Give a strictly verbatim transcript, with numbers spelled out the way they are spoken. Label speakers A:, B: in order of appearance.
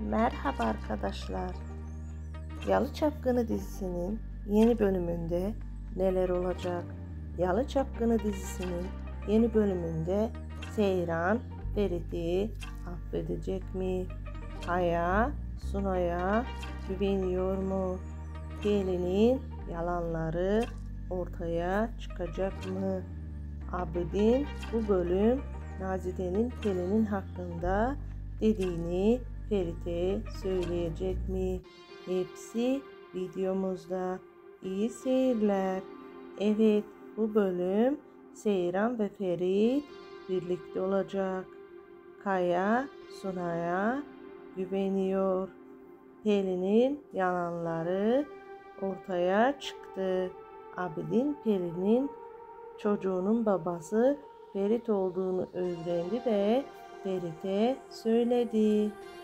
A: Merhaba arkadaşlar. Yalı Çapkını dizisinin yeni bölümünde neler olacak? Yalı Çapkını dizisinin yeni bölümünde Seyran Ferit'i affedecek mi? Kaya Sunay'a güveniyor mu? Pelin'in yalanları ortaya çıkacak mı? Abidin bu bölüm Nazide'nin Pelin'in hakkında dediğini Ferit'e söyleyecek mi? Hepsi videomuzda. İyi seyirler. Evet, bu bölüm Seyran ve Ferit birlikte olacak. Kaya Sunay'a güveniyor. Pelin'in yalanları ortaya çıktı. Abidin Pelin'in çocuğunun babası Ferit olduğunu öğrendi ve Ferit'e söyledi.